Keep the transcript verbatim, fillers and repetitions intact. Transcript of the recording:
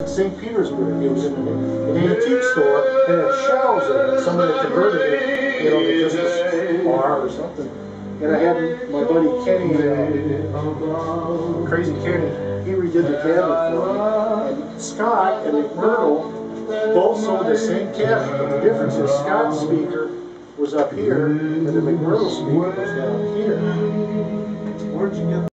Saint Petersburg. It was in an antique store and it had shelves in it. Somebody had converted it, you know, to just a bar or something. And I had my buddy Kenny, uh, Crazy Kenny, he redid the cabinet for me. And Scott and McMurdo both sold the same cabinet, but the difference is Scott's speaker was up here and the McMurdo speaker was down here. Where'd you get